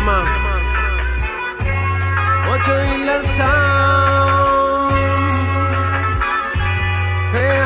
man. 8 y la sound. Hey,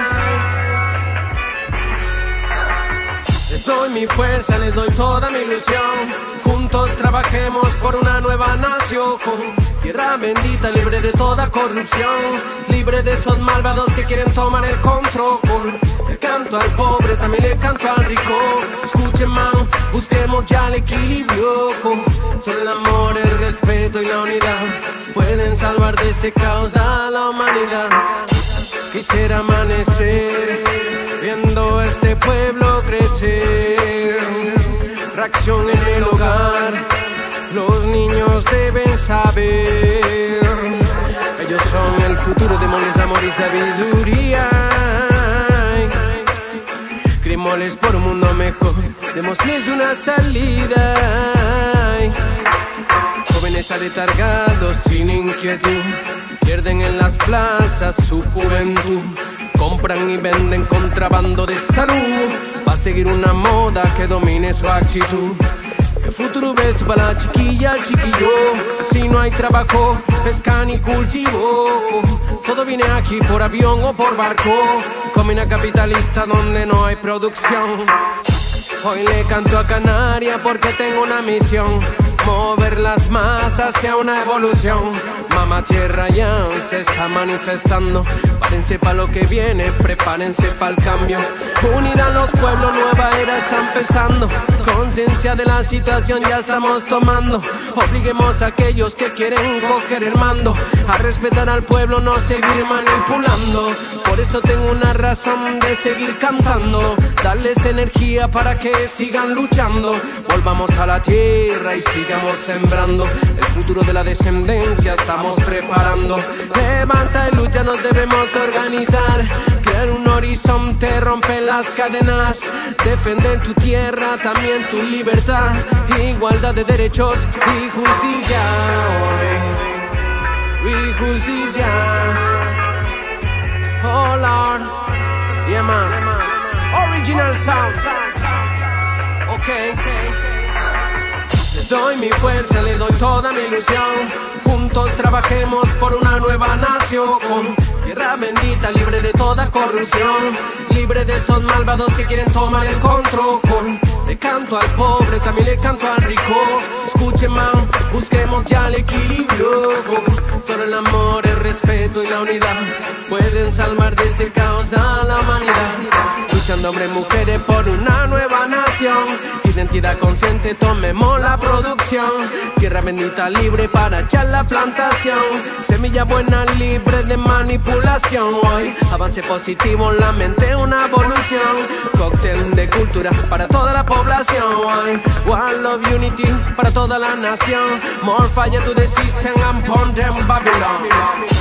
les doy mi fuerza, les doy toda mi ilusión. Juntos trabajemos por una nueva nación. Tierra bendita, libre de toda corrupción, libre de esos malvados que quieren tomar el control. Le canto al pobre, también le canto al rico. Escuchen, man, busquemos ya el equilibrio. Solo el amor, el respeto y la unidad pueden salvar de este caos a la humanidad. Quisiera amanecer viendo a este pueblo crecer. Reacción en el hogar, los niños deben saber. Ellos son el futuro, démosles amor y sabiduría. Criémosles por un mundo mejor, démosles una salida. Jóvenes aletargados sin inquietud, pierden en las plazas su juventud. Compran y venden contrabando de salud, va a seguir una moda que domine su actitud. ¿Qué futuro ves tú para la chiquilla, el chiquillo? Si no hay trabajo, pesca ni cultivo. Todo viene aquí por avión o por barco. Comida capitalista donde no hay producción. Hoy le canto a Canarias porque tengo una misión: mover las masas hacia una evolución. Mamá tierra ya se está manifestando. Párense pa' lo que viene, prepárense pa' el cambio. Unidad los pueblos, nueva era está empezando. Conciencia de la situación ya estamos tomando. Obliguemos a aquellos que quieren coger el mando a respetar al pueblo, no seguir manipulando. Por eso tengo una razón de seguir cantando, darles energía para que sigan luchando. Volvamos a la tierra y sigamos sembrando. El futuro de la descendencia estamos preparando. Levanta y lucha, nos debemos organizar. Crear un horizonte, romper las cadenas. Defender tu tierra, también tu libertad. Igualdad de derechos y justicia. Y justicia. Oh Lord, yeah man. Original sound. Okay. Les doy mi fuerza, les doy toda mi ilusión. Juntos trabajemos por una nueva nación. Tierra bendita, libre de toda corrupción, libre de esos malvados que quieren tomar el control. Le canto al pobre, también le canto al rico. Escuchen, man, busquemos ya el equilibrio. Solo el amor, el respeto y la unidad pueden salvar de este caos a la humanidad. Luchando hombres y mujeres por una nueva nación. Identidad consciente, tomemos la producción. Tierra bendita, libre para echar la plantación. Semilla buena, libre de manipulación. Hoy avance positivo, la mente una evolución. Cóctel de cultura para toda la población. Hoy One of Unity para toda la nación. More fire to the system and pound them Babylon.